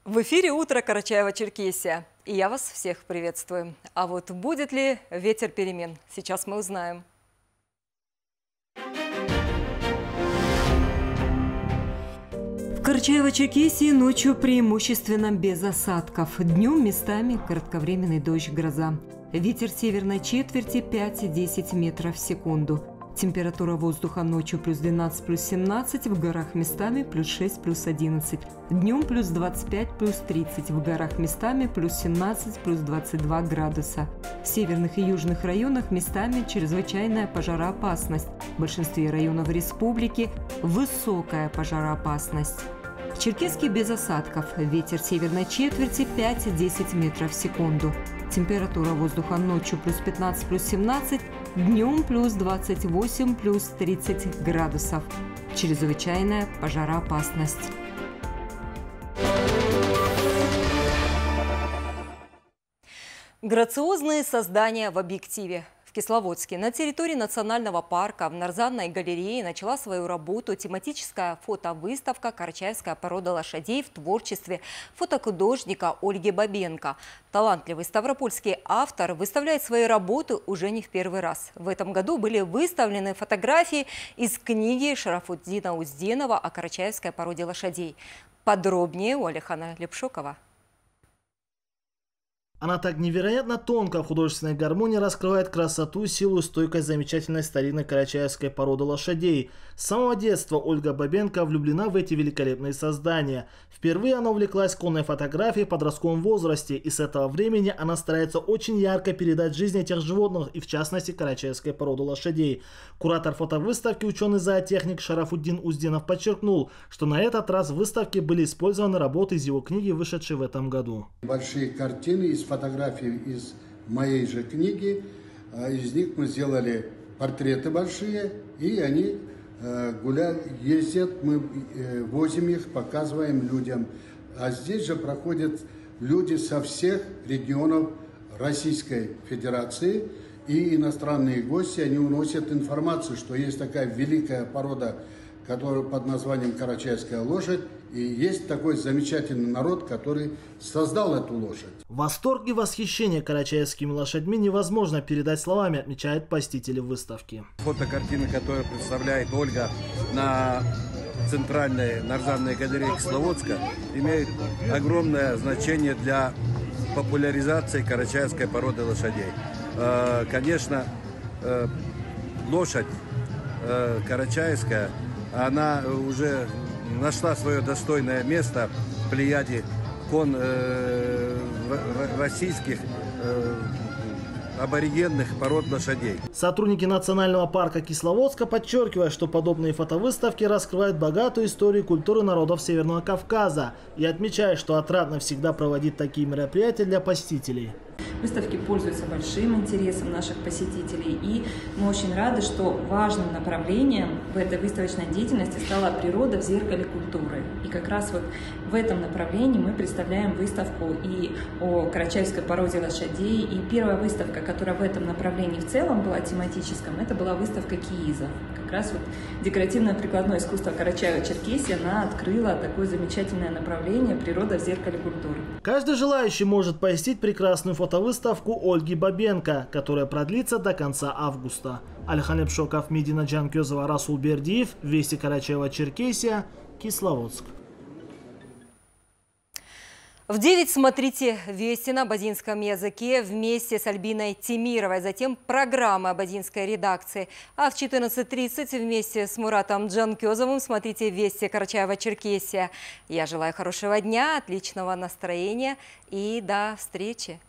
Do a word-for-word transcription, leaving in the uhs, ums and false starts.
В эфире «Утро Карачаево-Черкесия». И я вас всех приветствую. А вот будет ли ветер перемен? Сейчас мы узнаем. В Карачаево-Черкесии ночью преимущественно без осадков. Днем местами кратковременный дождь, гроза. Ветер северной четверти пять-десять метров в секунду. Температура воздуха ночью плюс двенадцать, плюс семнадцать, в горах местами плюс шесть, плюс одиннадцать. Днем плюс двадцать пять, плюс тридцать, в горах местами плюс семнадцать, плюс двадцать два градуса. В северных и южных районах местами чрезвычайная пожароопасность. В большинстве районов республики высокая пожароопасность. В Черкесске без осадков. Ветер северной четверти пять-десять метров в секунду. Температура воздуха ночью плюс пятнадцать, плюс семнадцать, днем плюс двадцать восемь, плюс тридцать градусов. Чрезвычайная пожароопасность. Грациозные создания в объективе. В Кисловодске на территории национального парка в Нарзанной галерее начала свою работу тематическая фотовыставка «Карачаевская порода лошадей» в творчестве фотохудожника Ольги Бабенко. Талантливый ставропольский автор выставляет свои работы уже не в первый раз. В этом году были выставлены фотографии из книги Шарафутдина Узденова о карачаевской породе лошадей. Подробнее у Алихана Лепшокова. Она так невероятно тонко в художественной гармонии раскрывает красоту, силу и стойкость замечательной старинной карачаевской породы лошадей. С самого детства Ольга Бабенко влюблена в эти великолепные создания. Впервые она увлеклась конной фотографией в подростковом возрасте, и с этого времени она старается очень ярко передать жизнь этих животных, и в частности карачаевской породы лошадей. Куратор фотовыставки, ученый-зоотехник Шарафутдин Узденов подчеркнул, что на этот раз в выставке были использованы работы из его книги, вышедшей в этом году. Большие картины из фотографий из моей же книги. Из них мы сделали портреты большие, и они гуляют, ездят, мы возим их, показываем людям. А здесь же проходят люди со всех регионов Российской Федерации, и иностранные гости, они уносят информацию, что есть такая великая порода, которая под названием карачаевская лошадь, и есть такой замечательный народ, который создал эту лошадь. Восторг и восхищение карачаевскими лошадьми невозможно передать словами, отмечают посетители выставки. Фотокартины, которые представляет Ольга на центральной Нарзанной галерее Кисловодска, имеют огромное значение для популяризации карачаевской породы лошадей. Конечно, лошадь карачаевская, она уже нашла свое достойное место в плеяде кон э, российских э, аборигенных пород лошадей. Сотрудники национального парка Кисловодска подчеркивают, что подобные фотовыставки раскрывают богатую историю и культуру народов Северного Кавказа, и отмечают, что отрадно всегда проводить такие мероприятия для посетителей. Выставки пользуются большим интересом наших посетителей, и мы очень рады, что важным направлением в этой выставочной деятельности стала природа в зеркале культуры. И как раз вот в этом направлении мы представляем выставку и о карачаевской породе лошадей. И первая выставка, которая в этом направлении в целом была тематическом, это была выставка киизов. Как раз вот декоративное прикладное искусство Карачаево-Черкесии, она открыла такое замечательное направление природа в зеркале культуры. Каждый желающий может посетить прекрасную фотовыставку Ольги Бабенко, которая продлится до конца августа. Алихан Лепшоков, Медина Джанкезова, Расул Бердиев, Вести Карачаево-Черкесия, Кисловодск. В девять смотрите «Вести» на бадинском языке вместе с Альбиной Тимировой. Затем программа бадинской редакции. А в четырнадцать тридцать вместе с Муратом Джанкезовым смотрите «Вести Карачаево-Черкесия». Я желаю хорошего дня, отличного настроения и до встречи.